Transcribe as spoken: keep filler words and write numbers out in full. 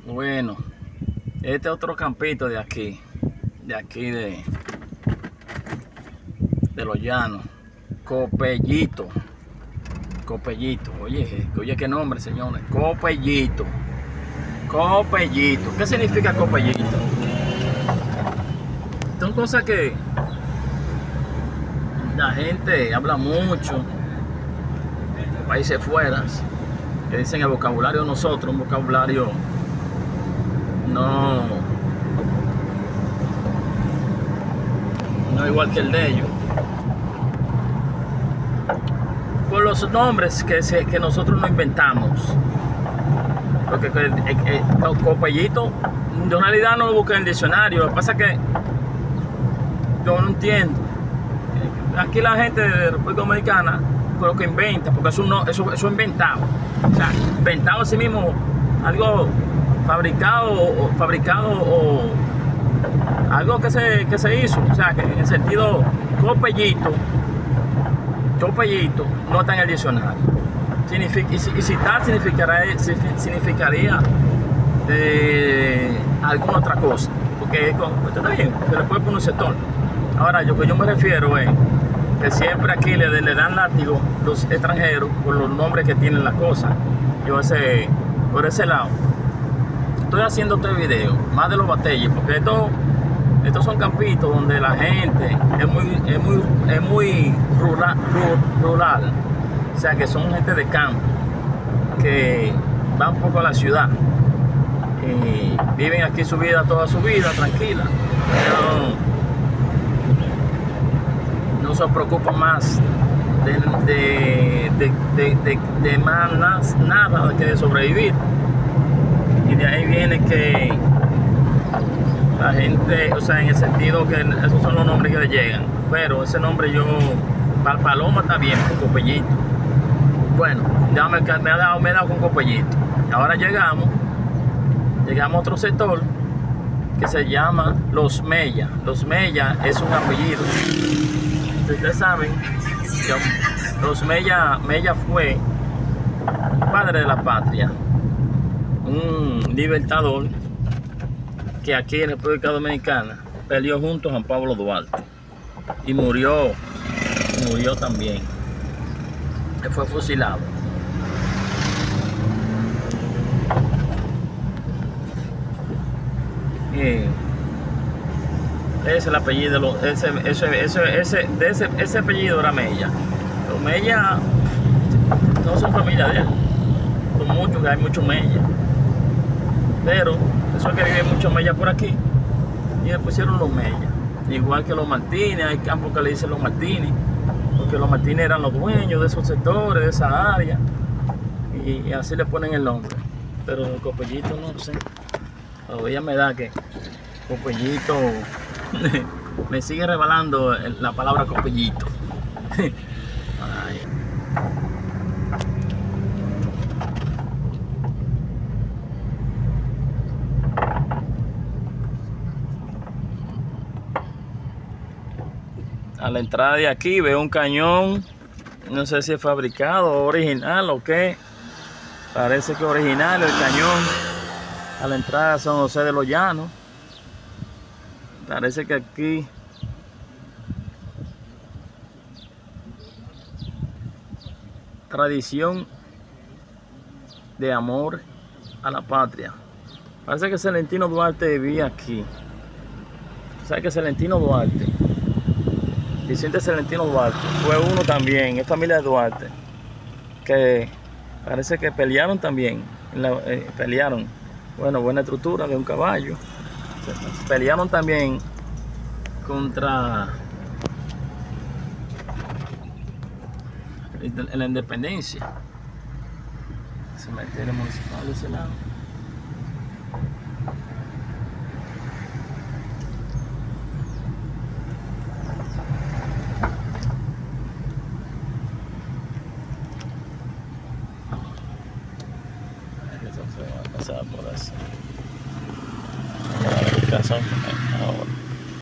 Bueno, este otro campito de aquí, de aquí de, de los llanos, Copellito, Copellito, oye, oye qué nombre, señores, Copellito, Copellito, ¿qué significa Copellito? Son cosas que la gente habla mucho, de países fuera, que dicen el vocabulario de nosotros, un vocabulario no, no igual que el de ellos, por los nombres que, se, que nosotros no inventamos. Porque el, el, el Copellito, en realidad no lo busqué en el diccionario. Lo que pasa es que yo no entiendo. Aquí la gente de República Dominicana creo que inventa, porque eso no, eso, eso es inventado. O sea, inventado a sí mismo, algo fabricado o fabricado o algo que se, que se hizo. O sea, que en el sentido Copellito, Copellito no está en el diccionario. Significa, y, si, y si tal significaría, significaría eh, alguna otra cosa, porque está bien, se le puede poner un sector. Ahora, lo que yo me refiero es que siempre aquí le, le dan látigo los extranjeros por los nombres que tienen las cosas. Yo ese, por ese lado estoy haciendo este video más de los batalles, porque estos, estos son campitos donde la gente es muy, es muy, es muy rural, rural. O sea, que son gente de campo, que van un poco a la ciudad y viven aquí su vida, toda su vida, tranquila. No, no se preocupan más de, de, de, de, de, de más nada que de sobrevivir. Y de ahí viene que la gente, o sea, en el sentido que esos son los nombres que le llegan. Pero ese nombre yo, para Paloma está bien, con Copellito. Bueno, ya me, me, ha dado, me he dado con Copellito. Ahora llegamos, llegamos a otro sector que se llama Los Mella. Los Mella es un apellido. Ustedes saben que Los Mella, Mella fue padre de la patria, un libertador que aquí en República Dominicana peleó junto a Juan Pablo Duarte y murió, murió también. Fue fusilado. Y ese es el apellido, ese, ese, ese, ese, de ese, ese apellido era Mella. Los Mella no son familia de él, son muchos, que hay muchos Mella. Pero eso es que viven muchos Mella por aquí y le pusieron los Mella. Igual que los Martínez, hay campos que le dicen los Martínez, porque los Martínez eran los dueños de esos sectores, de esa área, y, y así le ponen el nombre. Pero el Copellito no sé, todavía me da que Copellito me sigue revelando la palabra Copellito. Ay. A la entrada de aquí veo un cañón, no sé si es fabricado o original o qué. Parece que es original el cañón. A la entrada de San José de los Llanos. Parece que aquí tradición de amor a la patria. Parece que Celestino Duarte vivía aquí. ¿Sabes que Celestino Duarte? Vicente Celestino Duarte fue uno también, es familia de Duarte, que parece que pelearon también, la, eh, pelearon, bueno, buena estructura de un caballo, pelearon también contra la independencia. Cementerio municipal de ese lado. Pasar por eso.